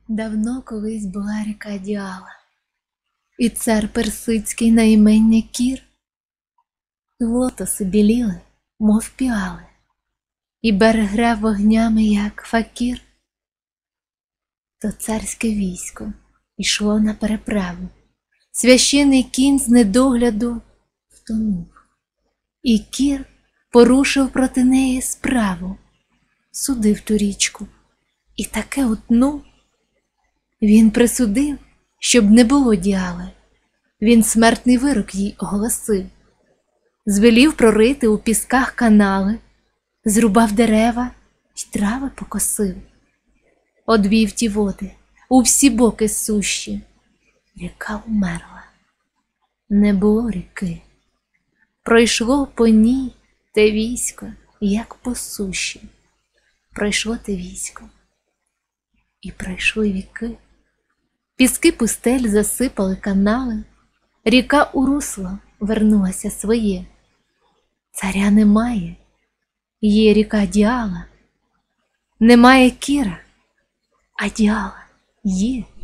Давно колись була ріка Діала, і цар персидський на імення Кір. Лотоси біліли, мов піали, і берег грав вогнями, як факір. То царське військо йшло на переправу, священий кінь з недогляду втонув, і Кір порушив проти неї справу, судив ту річку і таке утнув. Він присудив, щоб не було Діали, він смертний вирок їй оголосив. Звелів прорити у пісках канали, зрубав дерева й трави покосив. Одвів ті води у всі боки сущі, ріка умерла, не було ріки. Пройшло по ній те військо, як по суші. Пройшло те військо, і пройшли віки. Піски пустель засипали канали, ріка у русло вернулася своє. Царя немає, є ріка Діала, немає Кіра, а Діала є.